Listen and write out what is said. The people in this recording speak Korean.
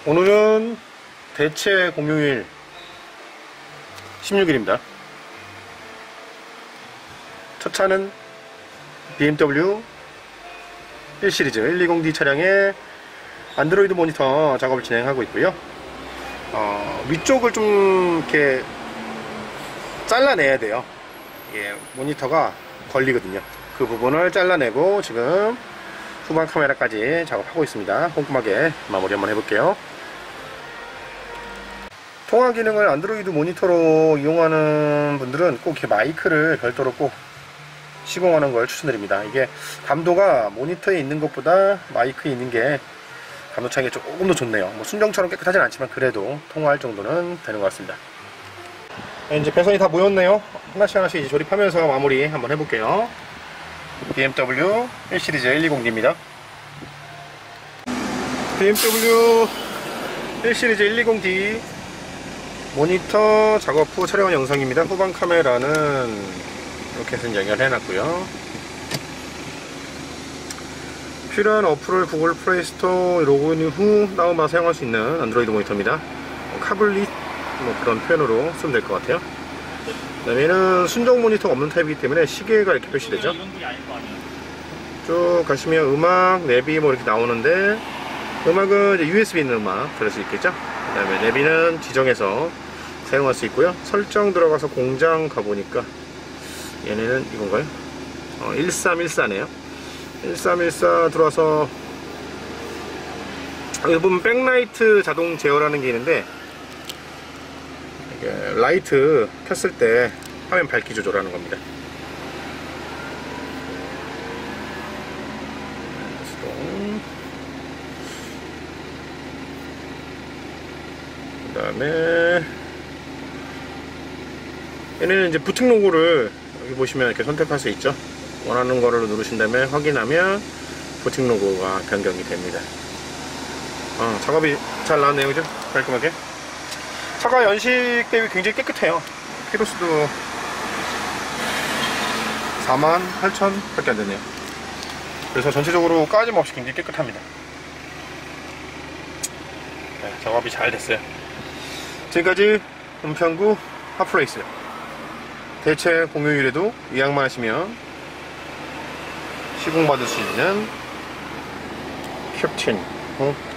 오늘은 대체 공휴일 16일입니다. 첫 차는 BMW 1시리즈 120D 차량의 안드로이드 모니터 작업을 진행하고 있고요. 위쪽을 좀 이렇게 잘라내야 돼요. 예, 모니터가 걸리거든요. 그 부분을 잘라내고 지금 후방 카메라까지 작업하고 있습니다. 꼼꼼하게 마무리 한번 해볼게요. 통화 기능을 안드로이드 모니터로 이용하는 분들은 꼭 이렇게 마이크를 별도로 꼭 시공하는 걸 추천드립니다. 이게 감도가 모니터에 있는 것보다 마이크에 있는 게 감도 차이가 조금 더 좋네요. 뭐 순정처럼 깨끗하진 않지만 그래도 통화할 정도는 되는 것 같습니다. 이제 배선이 다 모였네요. 하나씩 이제 조립하면서 마무리 한번 해볼게요. BMW 1시리즈 120D입니다. BMW 1시리즈 120D 모니터 작업 후 촬영한 영상입니다. 후방 카메라는 이렇게 해서 연결해 놨고요. 필요한 어플을 구글 플레이스토어 로그인 후 다운받아 사용할 수 있는 안드로이드 모니터입니다. 카블릿 뭐 그런 표현으로 쓰면 될 것 같아요. 그 다음에 얘는 순정 모니터가 없는 타입이기 때문에 시계가 이렇게 표시되죠. 쭉 가시면 음악, 내비 뭐 이렇게 나오는데, 음악은 이제 USB 있는 음악 들을 수 있겠죠. 그 다음에 내비는 지정해서 사용할 수 있고요. 설정 들어가서 공장 가보니까 얘네는 이건가요? 1314네요 1314 들어와서 여기 보면 백라이트 자동 제어라는 게 있는데, 이게 라이트 켰을 때 화면 밝기 조절하는 겁니다. 그 다음에 얘는 이제 부팅 로고를 여기 보시면 이렇게 선택할 수 있죠. 원하는 거를 누르신 다음에 확인하면 부팅 로고가 변경이 됩니다. 작업이 잘 나왔네요, 그죠? 깔끔하게. 차가 연식 대비 굉장히 깨끗해요. 키로수도 48,000 밖에 안 되네요. 그래서 전체적으로 까짐없이 굉장히 깨끗합니다. 네, 작업이 잘 됐어요. 지금까지 은평구 핫플레이스 대체 공휴일에도 예약만 하시면 시공받을 수 있는 캡틴